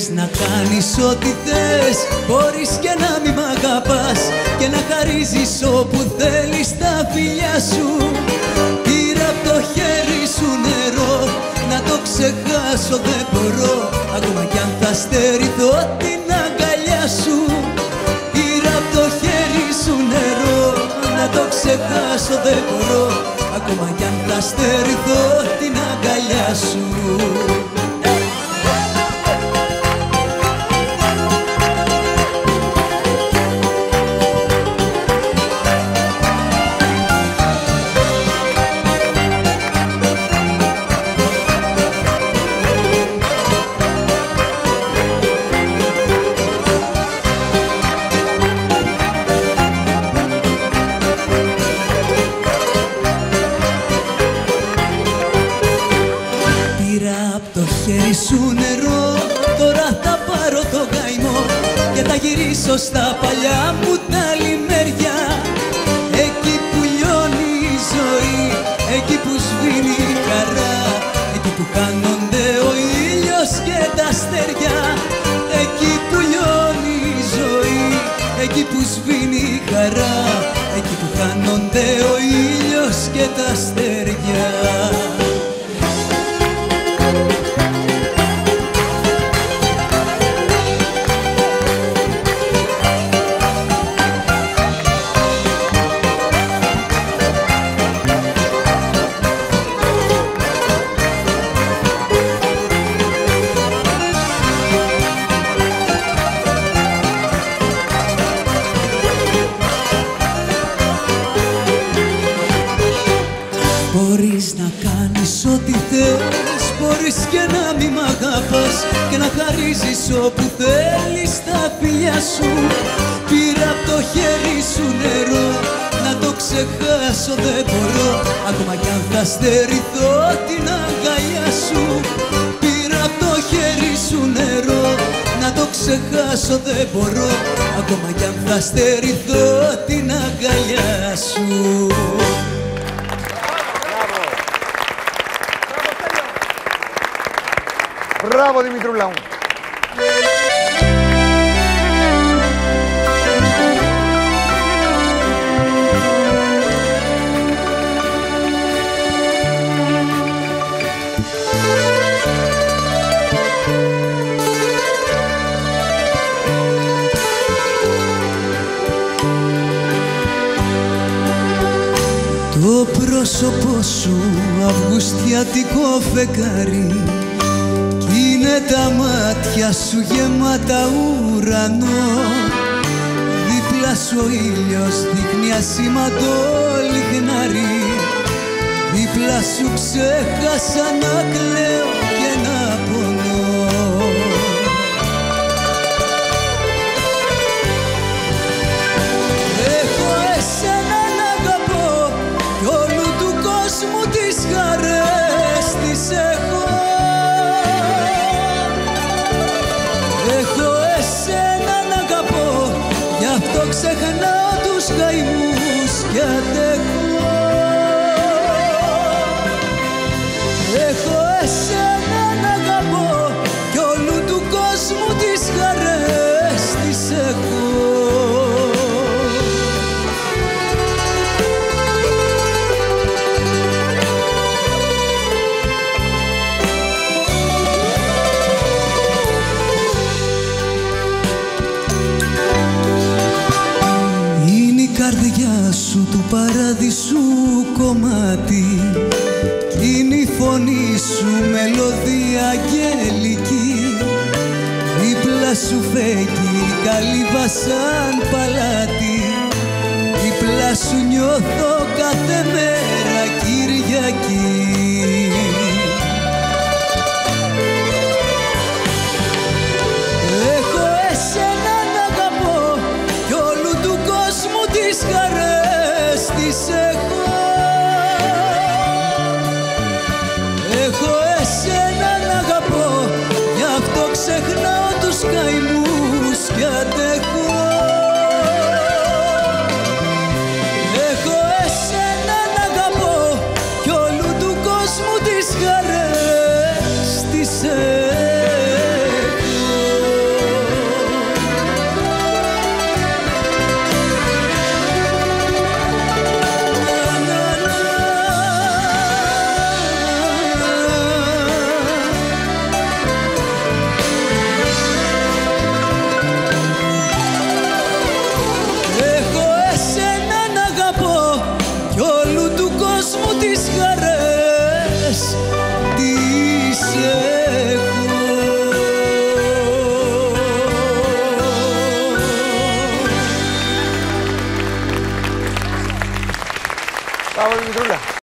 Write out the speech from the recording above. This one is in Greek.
να κάνεις ό,τι θες, μπορείς και να μη μ' αγαπάς και να χαρίζεις όπου θέλεις τα φιλιά σου. Πήρα απ' το χέρι σου νερό, να το ξεχάσω δεν μπορώ, ακόμα κι αν θα στερηθώ την αγκαλιά σου. Πήρα απ' το χέρι σου νερό, να το ξεχάσω δεν μπορώ, ακόμα κι αν θα στερηθώ την αγκαλιά σου. Σου νερό, τώρα θα πάρω το καημό και θα γυρίσω στα παλιά μου τα λιμέρια. Εκεί που λιώνει η ζωή, εκεί που σβήνει η χαρά, εκεί που χάνονται ο ήλιος και τα αστέρια. Εκεί που λιώνει η ζωή, εκεί που σβήνει η χαρά, εκεί που χάνονται ο ήλιος και τα αστέρια. Μπορείς να κάνεις ό,τι θες, μπορείς και να μη μ' αγαπάς και να χαρίζεις όπου θέλεις τα φιλιά σου. Πήρα απ' το χέρι σου νερό, να το ξεχάσω δεν μπορώ, ακόμα κι αν θα στερηθώ την αγκαλιά σου. Πήρα απ' το χέρι σου νερό, να το ξεχάσω δεν μπορώ, ακόμα κι αν θα στερηθώ την αγκαλιά σου. Μπράβο Δημητρούλα μου. Το πρόσωπό σου αυγουστιατικό φεγγάρι, είναι τα μάτια σου γεμάτα ουρανό. Δίπλα σου ο ήλιος δείχνει ασήμαντο λιχνάρι, δίπλα σου ξέχασα να κλαίω και να πονώ. Έχω εσένα να αγαπώ κι όλου του κόσμου τις χαρές τις έχω. Έχω εσένα να αγαπώ, γι' αυτό ξεχνάω τους καημούς κι αντέχω. Έχω εσένα να αγαπώ κι όλου του κόσμου τις χαρές τις έχω. Καρδιά σου του παράδεισου κομμάτι, είναι η φωνή σου μελωδία αγγελική. Δίπλα σου φέγγει καλύβα σαν παλάτι, δίπλα σου νιώθω κάθε μέρα Κυριακή. Έχω εσένα να αγαπώ κι όλου του κόσμου τις χαρές τις έχω. Έχω εσένα να αγαπώ, γι' αυτό ξεχνάω τους καημούς κι αντέχω. Έχω εσένα να αγαπώ κι όλου του κόσμου τις χαρές τις έχω. Μπράβο Δημητρούλα.